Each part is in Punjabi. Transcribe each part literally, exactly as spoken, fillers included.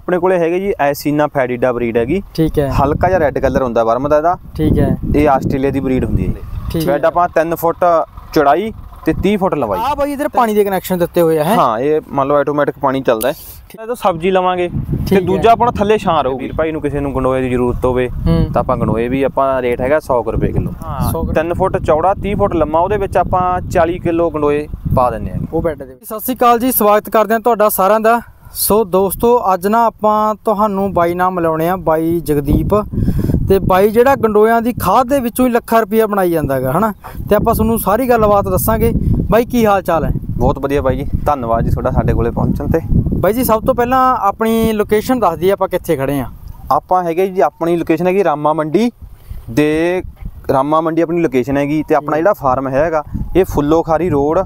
ਆਪਣੇ ਕੋਲੇ ਹੈਗੇ ਜੀ ਐਸੀਨਾ ਫੈਡੀਡਾ ਬਰੀਡ हैगी। ठीक है। हल्का जिहा रेड कलर हुंदा वर्म दा ਇਹਦਾ। ठीक है। ਇਹ ਆਸਟ੍ਰੇਲੀਆ ਦੀ ਬਰੀਡ ਹੁੰਦੀ ਹੈ ਜੀ। ਬੈਡ ਆਪਾਂ तीन फुट ਚੌੜਾਈ ਤੇ तीस फुट ਲੰਬਾਈ। ਆ ਬਾਈ ਇਧਰ ਪਾਣੀ ਦੇ ਕਨੈਕਸ਼ਨ ਦਿੱਤੇ ਹੋਏ ਆ ਹੈ। ਹਾਂ ਇਹ ਮੰਨ ਲਓ ਆਟੋਮੈਟਿਕ ਪਾਣੀ ਚੱਲਦਾ ਹੈ। ਇਹ ਤਾਂ ਸਬਜ਼ੀ ਲਵਾਂਗੇ ਤੇ ਦੂਜਾ ਆਪਣਾ ਥੱਲੇ ਛਾਂ ਰਹੂਗੀ। ਵੀਰ ਭਾਈ ਨੂੰ ਕਿਸੇ ਨੂੰ ਗੰਡੋਏ ਦੀ ਜ਼ਰੂਰਤ ਹੋਵੇ ਤਾਂ ਆਪਾਂ ਗੰਡੋਏ ਵੀ ਆਪਾਂ ਰੇਟ ਹੈਗਾ सौ ਰੁਪਏ ਕਿਲੋ। तीन फुट ਚੌੜਾ तीस फुट ਲੰਮਾ ਉਹਦੇ ਵਿੱਚ ਆਪਾਂ चालीस ਕਿਲੋ ਗੰਡੋਏ ਪਾ ਦਿੰਨੇ ਆ ਉਹ ਬੈੱਡ ਦੇ। ਸਤਿ ਸ਼੍ਰੀ ਅਕਾਲ ਜੀ, ਸਵਾਗਤ ਕਰਦੇ ਹਾਂ ਤੁਹਾਡਾ ਸਾਰਿਆਂ ਦਾ। ਸੋ ਦੋਸਤੋ ਅੱਜ ਨਾ ਆਪਾਂ ਤੁਹਾਨੂੰ ਬਾਈ ਨਾਲ ਮਿਲਾਉਣੇ ਆ, ਬਾਈ ਜਗਦੀਪ। ਤੇ ਬਾਈ ਜਿਹੜਾ ਗੰਡੋਇਆਂ ਦੀ ਖਾਦ ਦੇ ਵਿੱਚੋਂ ਹੀ ਲੱਖਾਂ ਰੁਪਈਆ ਬਣਾਈ ਜਾਂਦਾ ਹੈਗਾ ਹਨਾ। ਤੇ ਆਪਾਂ ਤੁਹਾਨੂੰ ਸਾਰੀ ਗੱਲਬਾਤ ਦੱਸਾਂਗੇ। ਬਾਈ ਕੀ ਹਾਲ ਚਾਲ ਹੈ? ਬਹੁਤ ਵਧੀਆ ਬਾਈ ਜੀ, ਧੰਨਵਾਦ ਜੀ ਤੁਹਾਡਾ ਸਾਡੇ ਕੋਲੇ ਪਹੁੰਚਣ ਤੇ। ਬਾਈ ਜੀ ਸਭ ਤੋਂ ਪਹਿਲਾਂ ਆਪਣੀ ਲੋਕੇਸ਼ਨ ਦੱਸ ਦਈਏ, ਆਪਾਂ ਕਿੱਥੇ ਖੜੇ ਆ? ਆਪਾਂ ਹੈਗੇ ਜੀ, ਆਪਣੀ ਲੋਕੇਸ਼ਨ ਹੈਗੀ ਰਾਮਾ ਮੰਡੀ ਦੇ, ਰਾਮਾ ਮੰਡੀ ਆਪਣੀ ਲੋਕੇਸ਼ਨ ਹੈਗੀ। ਤੇ ਆਪਣਾ ਜਿਹੜਾ ਫਾਰਮ ਹੈਗਾ ਇਹ ਫੁੱਲੋ ਖਾਰੀ ਰੋਡ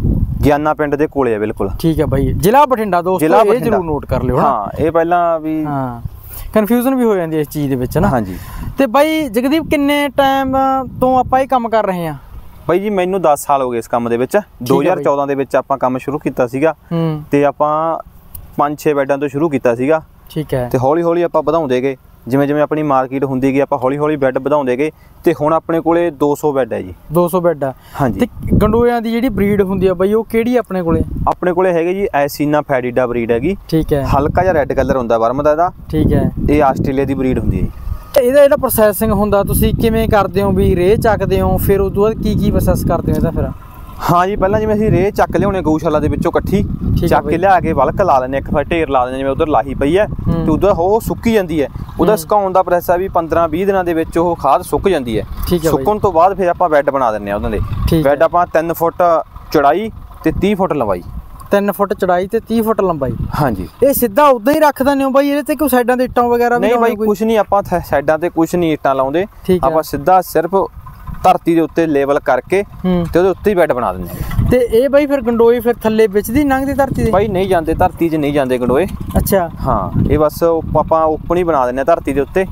ਗਿਆਨਾ ਪਿੰਡ ਦੇ ਕੋਲੇ ਹੈ ਬਿਲਕੁਲ। ਠੀਕ ਹੈ ਬਾਈ, ਜ਼ਿਲ੍ਹਾ ਬਠਿੰਡਾ ਦੋਸਤੋ, ਇਹ ਜ਼ਰੂਰ ਨੋਟ ਕਰ ਲਿਓ। ਹਾਂ ਇਹ ਪਹਿਲਾਂ ਵੀ ਹਾਂ ਕਨਫਿਊਜ਼ਨ ਵੀ ਹੋ ਜਾਂਦੀ ਇਸ ਚੀਜ਼ ਦੇ ਵਿੱਚ ਨਾ। ਹਾਂਜੀ। ਤੇ ਬਾਈ ਜਗਦੀਪ ਕਿੰਨੇ ਟਾਈਮ ਤੋਂ ਆਪਾਂ ਇਹ ਕੰਮ ਕਰ ਰਹੇ ਆ? ਬਾਈ ਜੀ ਮੈਨੂੰ दस साल हो गए इस काम ਦੇ ਵਿੱਚ। दो हज़ार चौदह ਦੇ ਵਿੱਚ ਆਪਾਂ ਕੰਮ ਸ਼ੁਰੂ ਕੀਤਾ ਸੀਗਾ ਤੇ ਆਪਾਂ पाँच छह ਬੈੱਡਾਂ ਤੋਂ ਸ਼ੁਰੂ ਕੀਤਾ ਸੀਗਾ। ਠੀਕ ਹੈ। ਤੇ ਹੌਲੀ ਹੌਲੀ ਆਪਾਂ ਵਧਾਉਂਦੇ ਗਏ, ਜਿਵੇਂ ਜਿਵੇਂ ਆਪਣੀ ਮਾਰਕੀਟ ਹੁੰਦੀ ਗਈ ਆਪਾਂ ਹੌਲੀ ਹੌਲੀ ਬੈੱਡ ਵਧਾਉਂਦੇ ਗਏ ਤੇ ਹੁਣ ਆਪਣੇ ਕੋਲੇ दो सौ ਬੈੱਡ ਹੈ ਜੀ। दो सौ ਬੈੱਡ ਆ। ਹਾਂਜੀ। ਤੇ ਗੰਡੋਇਆਂ ਦੀ ਜਿਹੜੀ ਬਰੀਡ ਹੁੰਦੀ ਆ ਬਾਈ ਉਹ ਕਿਹੜੀ ਆਪਣੇ ਕੋਲੇ? ਆਪਣੇ ਕੋਲੇ ਹੈਗੇ ਜੀ ਐਸੀਨਾ ਫੈਡੀਡਾ ਬਰੀਡ ਹੈਗੀ। ਠੀਕ ਹੈ। ਹਲਕਾ ਜਿਹਾ ਰੈੱਡ ਕਲਰ ਹੁੰਦਾ ਵਰਮ ਦਾ ਇਹਦਾ। ਠੀਕ ਹੈ। ਇਹ ਆਸਟ੍ਰੇਲੀਆ ਦੀ ਬਰੀਡ ਹੁੰਦੀ ਹੈ ਜੀ। ਇਹਦਾ ਜਿਹੜਾ ਪ੍ਰੋਸੈਸਿੰਗ ਹੁੰਦਾ ਤੁਸੀਂ ਕਿਵੇਂ ਕਰਦੇ ਹੋ? ਵੀ ਰੇਹ ਚੱਕਦੇ ਹੋ, ਫਿਰ ਉਸ ਤੋਂ ਬਾਅਦ ਕੀ ਕੀ ਪ੍ਰੋਸੈਸ ਕਰਦੇ ਹੋ ਇਹਦਾ ਫਿਰ? ਹਾਂ ਜੀ ਪਹਿਲਾਂ ਜਿਵੇਂ ਅਸੀਂ ਰੇਹ ਚੱਕ ਲਿਆਉਣੇ ਗਊਸ਼ਾਲਾ ਦੇ ਵਿੱਚੋਂ ਇਕੱਠੀ ਚੱਕ ਕੇ ਲਿਆ ਕੇ ਵਲਕ ਲਾ ਲੈਂਦੇ, ਇੱਕ ਫਿਰ ਢੇਰ ਲਾ ਦਿੰਦੇ। ਜਿਵੇਂ ਉਧਰ ਲਾਹੀ ਪਈ ਹੈ ਤੇ ਉਧਰ ਉਹ ਸੁੱਕੀ ਜਾਂਦੀ ਹੈ। ਉਹਦਾ ਸੁਕਾਉਣ ਦਾ ਪ੍ਰੋਸੈਸ ਹੈ ਵੀ पंद्रह बीस ਦਿਨਾਂ ਦੇ ਵਿੱਚ ਉਹ ਖਾਦ ਸੁੱਕ ਜਾਂਦੀ ਹੈ। ਸੁੱਕਣ ਤੋਂ ਬਾਅਦ ਫਿਰ ਆਪਾਂ ਬੈੱਡ ਬਣਾ ਦਿੰਦੇ ਆ ਉਹਨਾਂ ਦੇ। ਬੈੱਡ ਆਪਾਂ तीन ਫੁੱਟ ਚੌੜਾਈ ਤੇ तीस ਫੁੱਟ ਲੰਬਾਈ। तीन ਫੁੱਟ ਚੌੜਾਈ ਤੇ तीस ਫੁੱਟ ਲੰਬਾਈ। ਹਾਂਜੀ। ਇਹ ਸਿੱਧਾ ਉਦਾਂ ਹੀ ਰੱਖ ਦਿੰਦੇ ਹੋ ਬਾਈ? ਇਹਦੇ ਤੇ ਕੋਈ ਸਾਈਡਾਂ ਤੇ ਇੱਟਾਂ ਵਗੈਰਾ ਵੀ? ਨਹੀਂ ਬਾਈ ਕੁਝ ਨਹੀਂ, ਆਪਾਂ ਸਾਈਡਾਂ ਤੇ ਕੁਝ ਨਹੀਂ ਇੱਟਾਂ ਲਾਉਂਦੇ। ਆਪਾਂ ਸਿੱਧਾ ਸਿਰਫ ਧਰਤੀ ਦੇ ਉੱਤੇ ਲੈਵਲ ਕਰਕੇ ਤੇ ਉਹਦੇ ਉੱਤੇ ਹੀ ਬੈੱਡ ਬਣਾ ਦਿੰਦੇ ਆ। ਤੇ ਇਹ ਬਾਈ ਫਿਰ ਗੰਡੋਏ ਫਿਰ ਥੱਲੇ ਵਿੱਚ ਦੀ ਲੰਘਦੇ ਧਰਤੀ ਦੇ? ਬਾਈ ਨਹੀਂ ਜਾਂਦੇ, ਧਰਤੀ 'ਚ ਨਹੀਂ ਜਾਂਦੇ ਗੰਡੋਏ। ਅੱਛਾ। ਹਾਂ ਇਹ ਬਸ ਆਪਾਂ ਓਪਨ ਹੀ ਬਣਾ ਦਿੰਦੇ ਆ ਧਰਤੀ ਦੇ ਉੱਤੇ।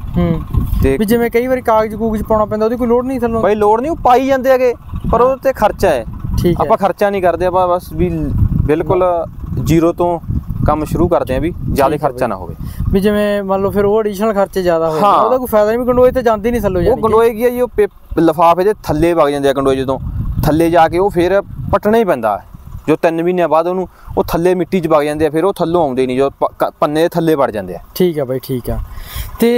ਤੇ ਵੀ ਜਿਵੇਂ ਕਈ ਵਾਰੀ ਕਾਗਜ਼ ਕੂਗਜ਼ ਪਾਉਣਾ ਪੈਂਦਾ ਉਹਦੀ ਕੋਈ ਲੋੜ ਨਹੀਂ ਥੱਲੋਂ? ਬਾਈ ਲੋੜ ਨਹੀਂ, ਉਹ ਪਾਈ ਜਾਂਦੇ ਹੈਗੇ ਪਰ ਉਹਦੇ ਤੇ ਖਰਚਾ ਹੈ। ਠੀਕ ਹੈ। ਆਪਾਂ ਖਰਚਾ ਨਹੀਂ ਕਰਦੇ, ਆਪਾਂ ਬਸ ਵੀ ਬਿਲਕੁਲ ਜ਼ੀਰੋ ਤੋਂ ਕੰਮ ਸ਼ੁਰੂ ਕਰਦੇ ਆ ਵੀ ਜ਼ਿਆਦਾ ਖਰਚਾ ਨਾ ਹੋਵੇ। ਵੀ ਜਿਵੇਂ ਮੰਨ ਲਓ ਫਿਰ ਉਹ ਐਡੀਸ਼ਨਲ ਖਰਚੇ ਜ਼ਿਆਦਾ ਹੋਏ ਉਹਦਾ ਕੋਈ ਫਾਇਦਾ ਨਹੀਂ। ਗੰਡੋਏ ਤੇ ਜਾਂਦੇ ਨਹੀਂ ਥੱਲੋਂ? ਉਹ ਗੰਡੋਏ ਕੀ ਹੈ ਜੀ, ਉਹ ਲਿਫਾਫੇ ਦੇ ਥੱਲੇ ਵਗ ਜਾਂਦੇ ਆ ਗੰਡੋਏ। ਜਦੋਂ ਥੱਲੇ ਜਾ ਕੇ ਉਹ ਫਿਰ ਪੱਟਣਾ ਹੀ ਪੈਂਦਾ ਜੋ ਤਿੰਨ ਮਹੀਨਿਆਂ ਬਾਅਦ ਉਹਨੂੰ ਉਹ ਥੱਲੇ ਮਿੱਟੀ 'ਚ ਵਗ ਜਾਂਦੇ ਆ, ਫਿਰ ਉਹ ਥੱਲੋਂ ਆਉਂਦੇ ਨਹੀਂ, ਜੋ ਪੰਨੇ ਦੇ ਥੱਲੇ ਵੜ ਜਾਂਦੇ ਆ। ਠੀਕ ਆ ਬਾਈ, ਠੀਕ ਆ। ਤੇ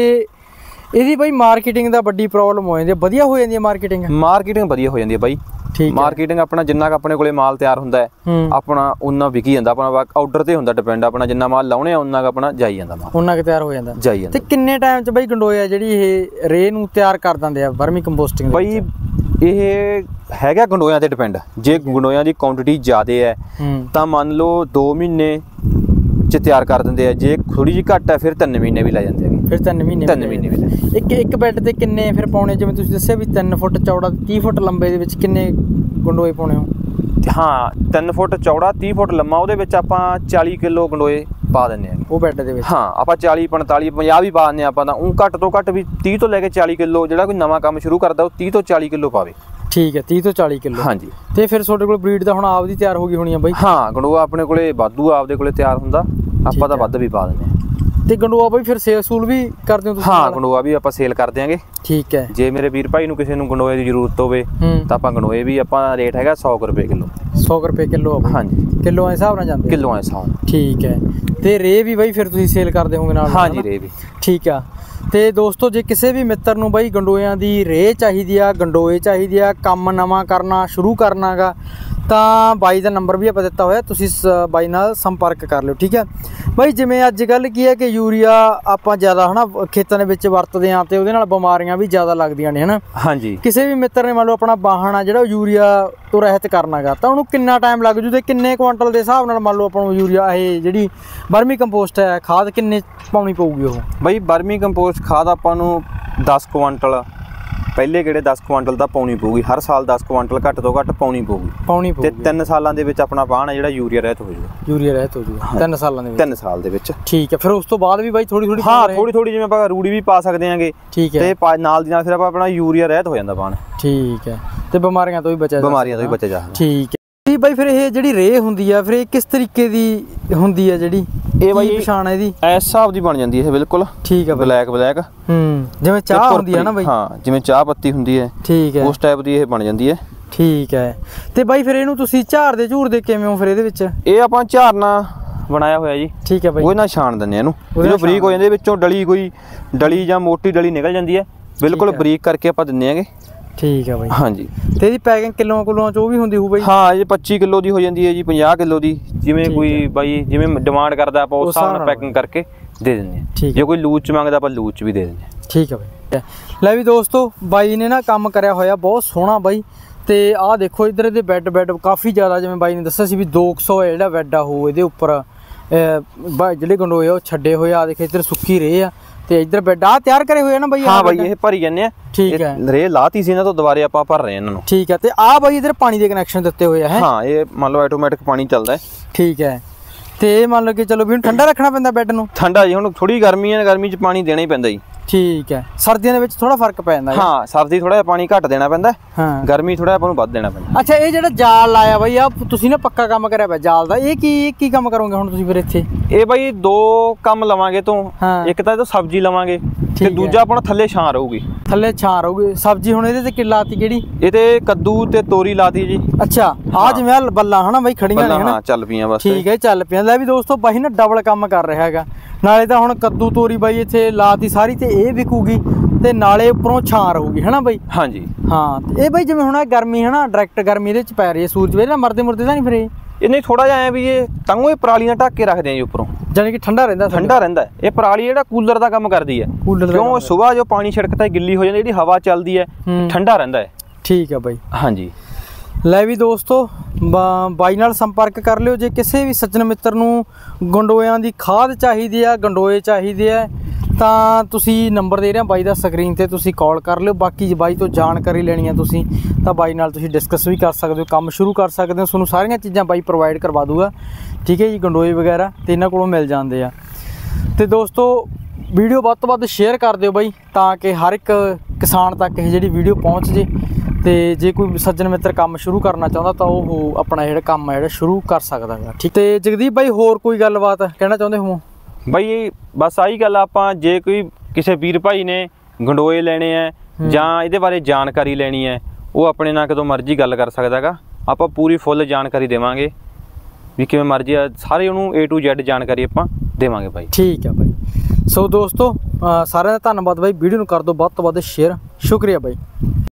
ਇਹਦੀ ਬਾਈ ਮਾਰਕੀਟਿੰਗ ਦਾ ਵੱਡੀ ਪ੍ਰੋਬਲਮ ਹੋ ਜਾਂਦੀ ਹੈ, ਵਧੀਆ ਹੋ ਜਾਂਦੀ ਹੈ ਮਾਰਕੀਟਿੰਗ? ਮਾਰਕੀਟਿੰਗ ਵਧੀਆ ਹੋ ਜਾਂਦੀ ਹੈ ਬਾਈ। ਠੀਕ। ਮਾਰਕੀਟਿੰਗ ਆਪਣਾ ਜਿੰਨਾ ਕੁ ਆਪਣੇ ਕੋਲੇ ਮਾਲ ਤਿਆਰ ਹੁੰਦਾ ਹੈ ਆਪਣਾ ਉਨਾ ਵਿਕੀ ਜਾਂਦਾ। ਆਪਣਾ ਆਰਡਰ ਤੇ ਹੁੰਦਾ ਡਿਪੈਂਡ, ਆਪਣਾ ਜਿੰਨਾ ਮਾਲ ਲਾਉਣੇ ਆ ਉਨਾ ਕੁ ਆਪਣਾ ਜਾਈ ਜਾਂਦਾ ਮਾਲ, ਉਨਾ ਕੁ ਤਿਆਰ ਹੋ ਜਾਂਦਾ ਜਾਈ ਜਾਂਦਾ। ਤੇ ਕਿੰਨੇ ਟਾਈਮ 'ਚ ਬਾਈ ਗੰਡੋਇਆ ਜਿਹੜੀ ਇਹ ਰੇ ਨੂੰ ਤਿਆਰ ਕਰ ਦਿੰਦੇ ਆ ਵਰਮੀ ਕੰਪੋਸਟਿੰਗ ਬਾਈ? ਇਹ ਹੈਗਾ ਗੰਡੋਇਆਂ ਤੇ ਡਿਪੈਂਡ। ਜੇ ਗੰਡੋਇਆਂ ਦੀ ਕੁਆਂਟੀਟੀ ਜ਼ਿਆਦਾ ਹੈ ਤਾਂ ਮੰਨ ਲਓ ਦੋ ਮਹੀਨੇ 'ਚ ਤਿਆਰ ਕਰ ਦਿੰਦੇ ਆ। ਜੇ ਥੋੜੀ ਜਿਹੀ ਘੱਟ ਹੈ ਫਿਰ ਤਿੰਨ ਮਹੀਨੇ ਵੀ ਲੈ ਜਾਂਦੇ ਹੈਗੇ। ਫਿਰ ਤਿੰਨ ਮਹੀਨੇ ਤਿੰਨ ਮਹੀਨੇ ਵੀ ਲੈ। ਇੱਕ ਇੱਕ ਬੈੱਡ ਤੇ ਕਿੰਨੇ ਫਿਰ ਪਾਉਣੇ? ਜਿਵੇਂ ਤੁਸੀਂ ਦੱਸਿਆ ਵੀ तीन ਫੁੱਟ ਚੌੜਾ तीस ਫੁੱਟ ਲੰਬੇ ਦੇ ਵਿੱਚ ਕਿੰਨੇ ਗੰਡੋਏ ਪਾਉਣੇ ਹੋ? ਹਾਂ तीन ਫੁੱਟ ਚੌੜਾ तीस ਫੁੱਟ ਲੰਮਾ, ਉਹਦੇ ਵਿੱਚ ਆਪਾਂ चालीस ਕਿਲੋ ਗੰਡੋਏ ਪਾ ਦਿੰਦੇ ਆ ਉਹ ਬੈੱਡ ਦੇ ਵਿੱਚ। ਹਾਂ ਆਪਾਂ चालीस पैंतालीस पचास ਵੀ ਪਾ ਦਿੰਦੇ ਆ ਆਪਾਂ ਤਾਂ। ਉਹ ਘੱਟ ਤੋਂ ਘੱਟ ਵੀ तीस ਤੋਂ ਲੈ ਕੇ चालीस ਕਿਲੋ, ਜਿਹੜਾ ਕੋਈ ਨਵਾਂ ਕੰਮ ਸ਼ੁਰੂ ਕਰਦਾ ਉਹ तीस ਤੋਂ चालीस ਕਿਲੋ ਪਾਵੇ। ਠੀਕ ਹੈ, तीस ਤੋਂ चालीस ਕਿਲੋ। ਹਾਂਜੀ। ਤੇ ਫਿਰ ਤੁਹਾਡੇ ਕੋਲ ਬਰੀਡ ਦਾ ਹੁਣ ਆਪਦੀ ਤਿਆਰ ਹੋ ਗਈ ਹੋਣੀ ਆ ਬਾਈ? ਹਾਂ ਗੰਡੋਆ ਆਪਣੇ ਕੋਲੇ ਵਾਧੂ ਆਪਦੇ ਕੋਲੇ ਤਿਆਰ ਹੁੰਦਾ, ਆਪਾਂ ਤਾਂ ਵੱਧ ਵੀ ਪਾ ਦਿੰਦੇ ਆ। ਤੇ ਗੰਡੋਆ ਬਾਈ ਫਿਰ ਸੇਲ ਸੂਲ ਵੀ ਕਰਦੇ ਹੋ ਤੁਸੀਂ? ਹਾਂ ਗੰਡੋਆ ਵੀ ਆਪਾਂ ਸੇਲ ਕਰ ਦਿਆਂਗੇ। ਠੀਕ ਹੈ। ਜੇ ਮੇਰੇ ਵੀਰ ਭਾਈ ਨੂੰ ਕਿਸੇ ਨੂੰ ਗੰਡੋਏ ਦੀ ਜ਼ਰੂਰਤ ਹੋਵੇ ਤਾਂ ਆਪਾਂ ਗੰਡੋਏ ਵੀ, ਆਪਾਂ ਰੇਟ ਹੈਗਾ सौ ਰੁਪਏ ਕਿਲੋ। सौ ਰੁਪਏ ਕਿਲੋ? ਹਾਂਜੀ। ਕਿਲੋ ਦੇ ਹਿਸਾਬ ਨਾਲ ਜਾਂਦੇ? ਕਿਲੋ ਦੇ ਹਿਸਾਬ। ਠੀਕ ਹੈ। ਤੇ ਰੇ ਵੀ ਬਾਈ ਫਿਰ ਤੁਸੀਂ ਸੇਲ ਕਰਦੇ ਹੋਗੇ ਨਾਲ? ਹਾਂਜੀ ਰੇ ਵੀ। ਠੀਕ ਆ। ਤੇ ਦੋਸਤੋ ਜੇ ਕਿਸੇ ਵੀ ਮਿੱਤਰ ਨੂੰ ਬਾਈ ਗੰਡੋਇਆਂ ਦੀ ਰੇ ਚਾਹੀਦੀ ਆ, ਗੰਡੋਏ ਚਾਹੀਦੀ ਆ, ਕੰਮ ਨਵਾਂ ਕਰਨਾ ਸ਼ੁਰੂ ਕਰਨਾ ਗਾ, ਤਾਂ ਬਾਈ ਦਾ ਨੰਬਰ ਵੀ ਆਪਾਂ ਦਿੱਤਾ ਹੋਇਆ, ਤੁਸੀਂ ਬਾਈ ਨਾਲ ਸੰਪਰਕ ਕਰ ਲਿਓ। ਠੀਕ ਹੈ ਬਾਈ। ਜਿਵੇਂ ਅੱਜ ਕੱਲ੍ਹ ਕੀ ਹੈ ਕਿ ਯੂਰੀਆ ਆਪਾਂ ਜ਼ਿਆਦਾ ਹੈ ਨਾ ਖੇਤਾਂ ਦੇ ਵਿੱਚ ਵਰਤਦੇ ਹਾਂ ਤੇ ਉਹਦੇ ਨਾਲ ਬਿਮਾਰੀਆਂ ਵੀ ਜ਼ਿਆਦਾ ਲੱਗਦੀਆਂ ਨੇ ਹੈ ਨਾ। ਹਾਂਜੀ। ਕਿਸੇ ਵੀ ਮਿੱਤਰ ਨੇ ਮੰਨ ਲਓ ਆਪਣਾ ਵਾਹਣ ਆ ਜਿਹੜਾ ਯੂਰੀਆ ਤੋਂ ਰਹਿਤ ਕਰਨਾ ਗਾ, ਤਾਂ ਉਹਨੂੰ ਕਿੰਨਾ ਟਾਈਮ ਲੱਗ ਜੂ ਤੇ ਕਿੰਨੇ ਕੁਆਂਟਲ ਦੇ ਹਿਸਾਬ ਨਾਲ ਮੰਨ ਲਓ ਆਪਾਂ ਨੂੰ ਯੂਰੀਆ ਇਹ ਜਿਹੜੀ ਵਰਮੀ ਕੰਪੋਸਟ ਹੈ ਖਾਦ ਕਿੰਨੇ ਪਾਉਣੀ ਪਊਗੀ ਉਹ? ਬਾਈ ਵਰਮੀ ਕੰਪੋਸਟ ਖਾਦ ਆਪਾਂ ਨੂੰ दस ਕੁਆਂਟਲ ਪਹਿਲੇ ਕਿਹੜੇ दस ਕੁਆਂਟਲ ਤਾਂ ਪਾਉਣੀ ਪਊਗੀ। ਹਰ ਸਾਲ दस ਕੁਆਂਟਲ ਘੱਟ ਤੋਂ ਘੱਟ ਪਾਉਣੀ ਪਊਗੀ ਪਾਉਣੀ ਪਊਗੀ ਤੇ ਤਿੰਨ ਸਾਲਾਂ ਦੇ ਵਿੱਚ ਆਪਣਾ ਵਾਹਣ ਹੈ ਜਿਹੜਾ ਯੂਰੀਆ ਰਹਿਤ ਹੋ ਜਾਊਗਾ। ਯੂਰੀਆ ਰਹਿਤ ਹੋ ਜਾਊਗਾ ਤਿੰਨ ਸਾਲਾਂ ਦੇ ਵਿੱਚ? ਤਿੰਨ ਸਾਲ ਦੇ ਵਿੱਚ। ਠੀਕ ਹੈ। ਫਿਰ ਉਸ ਤੋਂ ਬਾਅਦ ਵੀ ਬਾਈ ਥੋੜੀ ਥੋੜੀ? ਹਾਂ ਥੋੜੀ ਥੋੜੀ, ਜਿਵੇਂ ਆਪਾਂ ਰੂੜੀ ਵੀ ਪਾ ਸਕਦੇ ਆਂਗੇ। ਠੀਕ ਹੈ। ਤੇ ਨਾਲ ਦੀ ਨਾਲ ਫਿਰ ਆਪਾਂ ਆਪਣਾ ਯੂਰੀਆ ਰਹਿਤ ਹੋ ਜਾਂਦਾ ਵਾਹਣ। ਠੀਕ ਹੈ। ਤੇ ਬਿਮਾਰੀਆਂ ਤੋਂ ਵੀ ਬਚਿਆ ਬਿਮਾਰੀਆਂ ਤੋਂ ਵੀ ਬਚਿਆ ਜਾ। ਠੀਕ ਹੈ। ਤੇ ਬਾਈ ਫਿਰ ਇਹ ਜਿਹੜੀ ਰੇ ਹੁੰਦੀ ਆ ਫਿਰ ਇਹ ਕਿਸ ਤਰੀਕੇ ਦੀ ਹੁੰਦੀ ਆ ਜਿਹੜੀ ਇਹ ਬਾਈ ਪਛਾਣ ਇਹਦੀ ਇਸ ਹਿਸਾਬ ਦੀ ਬਣ ਜਾਂਦੀ ਹੈ ਬਿਲਕੁਲ ਠੀਕ ਆ ਬਲੈਕ ਬਲੈਕ ਹੂੰ ਜਿਵੇਂ ਚਾਹ ਹੁੰਦੀ ਹੈ ਨਾ ਬਾਈ ਹਾਂ ਜਿਵੇਂ ਚਾਹ ਪੱਤੀ ਹੁੰਦੀ ਹੈ ਠੀਕ ਹੈ ਉਸ ਟਾਈਪ ਦੀ ਇਹ ਬਣ ਜਾਂਦੀ ਹੈ ਠੀਕ ਹੈ ਤੇ ਬਾਈ ਫਿਰ ਇਹਨੂੰ ਤੁਸੀਂ ਝਾੜਦੇ ਝੂੜਦੇ ਕਿਵੇਂ ਹੋ ਫਿਰ ਇਹਦੇ ਵਿੱਚ ਇਹ ਆਪਾਂ ਝਾਰਨਾ ਬਣਾਇਆ ਹੋਇਆ ਜੀ ਠੀਕ ਹੈ ਬਾਈ ਉਹ ਨਾਲ ਛਾਣ ਦਿੰਦੇ ਆ ਇਹਨੂੰ ਜਦੋਂ ਬਰੀਕ ਹੋ ਜਾਂਦੇ ਵਿੱਚੋਂ ਡਲੀ ਕੋਈ ਡਲੀ ਜਾਂ ਮੋਟੀ ਡਲੀ ਨਿਕਲ ਜਾਂਦੀ ਹੈ ਬਿਲਕੁਲ ਬਰੀਕ ਕਰਕੇ ਆਪਾਂ ਦਿੰਦੇ ਆਂਗੇ ਠੀਕ ਹੈ ਬਾਈ ਹਾਂਜੀ ਤੇ ਇਹਦੀ ਪੈਕਿੰਗ ਕਿਲੋਆਂ ਕਿਲੋਆਂ ਚ ਉਹ ਵੀ ਹੁੰਦੀ ਹੋਊ ਬਾਈ ਹਾਂ ਇਹ ਪੱਚੀ ਕਿਲੋ ਦੀ ਹੋ ਜਾਂਦੀ ਹੈ ਜੀ ਪੰਜਾਹ ਕਿਲੋ ਦੀ ਜਿਵੇਂ ਕੋਈ ਬਾਈ ਜਿਵੇਂ ਡਿਮਾਂਡ ਕਰਦਾ ਆਪਾਂ ਉਸ ਹਿਸਾਬ ਨਾਲ ਪੈਕਿੰਗ ਕਰਕੇ ਦੇ ਦਿੰਦੇ ਆ ਜੇ ਕੋਈ ਲੂਚ ਚ ਮੰਗਦਾ ਆਪਾਂ ਲੂਚ ਚ ਵੀ ਦੇ ਦਿੰਦੇ ਆ ਠੀਕ ਹੈ ਬਾਈ ਲੈ ਵੀ ਦੋਸਤੋ ਬਾਈ ਨੇ ਨਾ ਕੰਮ ਕਰਿਆ ਹੋਇਆ ਬਹੁਤ ਸੋਹਣਾ ਬਾਈ ਤੇ ਆਹ ਦੇਖੋ ਇੱਧਰ ਇਹਦੇ ਬੈੱਡ ਬੈੱਡ ਕਾਫੀ ਜ਼ਿਆਦਾ ਜਿਵੇਂ ਬਾਈ ਨੇ ਦੱਸਿਆ ਸੀ ਵੀ ਦੋ ਕੁ ਸੌ ਜਿਹੜਾ ਬੈੱਡ ਆ ਉਹ ਇਹਦੇ ਉੱਪਰ ਜਿਹੜੇ ਗੰਡੋਏ ਆ ਉਹ ਛੱਡੇ ਹੋਏ ਆ ਦੇਖ ਇੱਧਰ ਸੁੱਕੀ ਰਹੇ ਆ ਤੇ ਇੱਧਰ ਬੈੱਡ ਆ ਤਿਆਰ ਕਰੇ ਹੋਏ ਆ ਨਾ ਬਾਈ ਹਾਂ ਬਾਈ ਇਹ ਭਰੀ ਜਾਂਦੇ ਆ ਠੀਕ ਹੈ ਰੇ ਲਾਤੀ ਸੀ ਇਹਨਾਂ ਤੋਂ ਦੁਬਾਰੇ ਆਪਾਂ ਭਰ ਰਹੇ ਇਹਨਾਂ ਨੂੰ ਠੀਕ ਹੈ ਤੇ ਆ ਬਾਈ ਇੱਧਰ ਪਾਣੀ ਦੇ ਕਨੈਕਸ਼ਨ ਦਿੱਤੇ ਹੋਏ ਆ ਹੈ ਹਾਂ ਇਹ ਮੰਨ ਲਓ ਆਟੋਮੈਟਿਕ ਪਾਣੀ ਚੱਲਦਾ ਹੈ ਠੀਕ ਹੈ ਤੇ ਇਹ ਮੰਨ ਲਓ ਕਿ ਚਲੋ ਵੀ ਹੁਣ ਠੰਡਾ ਰੱਖਣਾ ਪੈਂਦਾ ਬੈੱਡ ਨੂੰ ਠੰਡਾ ਜੀ ਹੁਣ ਥੋੜੀ ਗਰਮੀ ਹੈ ਗਰਮੀ 'ਚ ਪਾਣੀ ਦੇਣਾ ਹੀ ਪੈਂਦਾ ਜੀ ਠੀਕ ਹੈ ਸਰਦੀਆਂ ਦੇ ਵਿੱਚ ਥੋੜਾ ਫਰਕ ਪੈ ਜਾਂਦਾ ਹਾਂ ਸਰਦੀ ਥੋੜਾ ਜਿਹਾ ਪਾਣੀ ਘੱਟ ਦੇਣਾ ਪੈਂਦਾ ਹਾਂ ਗਰਮੀ ਥੋੜਾ ਆਪਾਂ ਨੂੰ ਵੱਧ ਦੇਣਾ ਪੈਂਦਾ ਅੱਛਾ ਇਹ ਜਿਹੜਾ ਜਾਲ ਲਾਇਆ ਬਾਈ ਆ ਤੁਸੀਂ ਨਾ ਪੱਕਾ ਕੰਮ ਕਰਿਆ ਪਿਆ ਜਾਲ ਦਾ ਇਹ ਕੀ ਕੀ ਕੰਮ ਕਰੋਗੇ ਹੁਣ ਤੁਸੀਂ ਫਿਰ ਇੱਥੇ ਇਹ ਬਾਈ ਦੋ ਕੰਮ ਲਵਾਂਗੇ ਤੋਂ ਇੱਕ ਤਾਂ ਇਹ ਸਬਜ਼ੀ ਲਵਾਂਗੇ ਤੇ ਦੂਜਾ ਆਪਣਾ ਥੱਲੇ ਛਾਂ ਰਹੂਗੀ ਥੱਲੇ ਛਾਂ ਰਹੂਗੀ ਸਬਜ਼ੀ ਹੁਣ ਇਹਦੇ ਤੇ ਕਿ ਲਾਤੀ ਕਿਹੜੀ ਇਹਦੇ ਕੱਦੂ ਤੇ ਤੋਰੀ ਲਾਤੀ ਜੀ ਅੱਛਾ ਆ ਜਿਵੇਂ ਬੱਲਾ ਹਨਾ ਬਾਈ ਖੜੀਆਂ ਨੇ ਹਾਂ ਚੱਲ ਪਈਆਂ ਬਸ ਠੀਕ ਹੈ ਚੱਲ ਪਈਆਂ ਲੈ ਵੀ ਦੋਸਤੋ ਬਾਈ ਨਾ ਡਬਲ ਕੰਮ ਕਰ ਰਿਹਾ ਹੈਗਾ ਨਾਲੇ ਤਾਂ ਹੁਣ ਕੱਦੂ ਤੋਰੀ ਬਾਈ ਇੱਥੇ ਲਾਤੀ ਸਾਰੀ ਤੇ ਇਹ ਵਿਕੂਗੀ ਤੇ ਨਾਲੇ ਉੱਪਰੋਂ ਛਾਂ ਰਹੂਗੀ ਹਨਾ ਬਾਈ ਹਾਂਜੀ ਹਾਂ ਇਹ ਬਾਈ ਜਿਵੇਂ ਹੁਣ ਗਰਮੀ ਹਨਾ ਡਾਇਰੈਕਟ ਗਰਮੀ ਇਹਦੇ ਚ ਪੈ ਰਹੀ ਹੈ ਸੂਰਜ ਵੇ ਨਾ ਮਰਦੇ ਮੁਰਦੇ ਤਾਂ ਨਹੀਂ ਫਿਰ ਇਹ ਇਹਨੇ ਥੋੜਾ ਜਿਹਾ ਐ ਵੀ ਇਹ ਤੰਗੋ ਇਹ ਪਰਾਲੀ ਨਾਲ ਢੱਕ ਕੇ ਰੱਖਦੇ ਆ ਜੀ ਉੱਪਰੋਂ ਜਾਨੀ ਕਿ ਠੰਡਾ ਰਹਿੰਦਾ ਠੰਡਾ ਰਹਿੰਦਾ ਇਹ ਪਰਾਲੀ ਜਿਹੜਾ ਕੂਲਰ ਦਾ ਕੰਮ ਕਰਦੀ ਹੈ ਕਿਉਂ ਸਵੇਰ ਜੋ ਪਾਣੀ ਛਿੜਕਦਾ ਗਿੱਲੀ ਹੋ ਜਾਂਦੀ ਜਿਹੜੀ ਹਵਾ ਚੱਲਦੀ ਹੈ ਠੰਡਾ ਰਹਿੰਦਾ ਹੈ ਠੀਕ ਹੈ ਬਾਈ ਹਾਂਜੀ ਲੈ ਵੀ ਦੋਸਤੋ ਬਾਈ ਨਾਲ ਸੰਪਰਕ ਕਰ ਲਿਓ ਜੇ ਕਿਸੇ ਵੀ ਸੱਜਣ ਮਿੱਤਰ ਨੂੰ ਗੰਡੋਇਆਂ ਦੀ ਖਾਦ ਚਾਹੀਦੀ ਆ ਗੰਡੋਏ ਚਾਹੀਦੇ ਆ ਤਾਂ ਤੁਸੀਂ ਨੰਬਰ ਦੇ ਰਿਹਾ ਬਾਈ ਦਾ ਸਕਰੀਨ ਤੇ ਤੁਸੀਂ ਕਾਲ ਕਰ ਲਿਓ ਬਾਕੀ ਜੇ ਬਾਈ ਤੋਂ ਜਾਣਕਾਰੀ ਲੈਣੀ ਆ ਤੁਸੀਂ ਤਾਂ ਬਾਈ ਨਾਲ ਤੁਸੀਂ ਡਿਸਕਸ ਵੀ ਕਰ ਸਕਦੇ ਹੋ ਕੰਮ ਸ਼ੁਰੂ ਕਰ ਸਕਦੇ ਹੋ ਤੁਹਾਨੂੰ ਸਾਰੀਆਂ ਚੀਜ਼ਾਂ ਬਾਈ ਪ੍ਰੋਵਾਈਡ ਕਰਵਾ ਦੂਗਾ ਠੀਕ ਹੈ ਜੀ ਗੰਡੋਏ ਵਗੈਰਾ ਤੇ ਇਹਨਾਂ ਕੋਲੋਂ ਮਿਲ ਜਾਂਦੇ ਆ ਤੇ ਦੋਸਤੋ ਵੀਡੀਓ ਵੱਧ ਤੋਂ ਵੱਧ ਸ਼ੇਅਰ ਕਰ ਦਿਓ ਬਾਈ ਤਾਂ ਕਿ ਹਰ ਇੱਕ ਕਿਸਾਨ ਤੱਕ ਇਹ ਜਿਹੜੀ ਵੀਡੀਓ ਪਹੁੰਚ ਜੇ ਤੇ ਜੇ ਕੋਈ ਸੱਜਣ ਮਿੱਤਰ ਕੰਮ ਸ਼ੁਰੂ ਕਰਨਾ ਚਾਹੁੰਦਾ ਤਾਂ ਉਹ ਆਪਣਾ ਜਿਹੜਾ ਕੰਮ ਹੈ ਜਿਹੜਾ ਸ਼ੁਰੂ ਕਰ ਸਕਦਾ ਹੈ ਠੀਕ ਤੇ ਜਗਦੀਪ ਬਾਈ ਹੋਰ ਕੋਈ ਗੱਲਬਾਤ ਕਹਿਣਾ ਚਾਹੁੰਦੇ ਹੋ ਬਾਈ ਬਸ ਆਹੀ ਗੱਲ ਆਪਾਂ ਜੇ ਕੋਈ ਕਿਸੇ ਵੀਰ ਭਾਈ ਨੇ ਗੰਡੋਏ ਲੈਣੇ ਆ ਜਾਂ ਇਹਦੇ ਬਾਰੇ ਜਾਣਕਾਰੀ ਲੈਣੀ ਹੈ ਉਹ ਆਪਣੇ ਨਾਲ ਕਦੋਂ ਮਰਜ਼ੀ ਗੱਲ ਕਰ ਸਕਦਾ ਹੈਗਾ ਆਪਾਂ ਪੂਰੀ ਫੁੱਲ ਜਾਣਕਾਰੀ ਦੇਵਾਂਗੇ ਵੀ ਕਿਵੇਂ ਮਰਜ਼ੀ ਸਾਰੇ ਉਹਨੂੰ ਏ ਟੂ ਜ਼ੈਡ ਜਾਣਕਾਰੀ ਆਪਾਂ ਦੇਵਾਂਗੇ ਬਾਈ ਠੀਕ ਹੈ ਬਾਈ ਸੋ ਦੋਸਤੋ ਸਾਰਿਆਂ ਦਾ ਧੰਨਵਾਦ ਬਾਈ ਵੀਡੀਓ ਨੂੰ ਕਰ ਦਿਓ ਵੱਧ ਤੋਂ ਵੱਧ ਸ਼ੇਅਰ ਸ਼ੁਕਰੀਆ ਬਾਈ।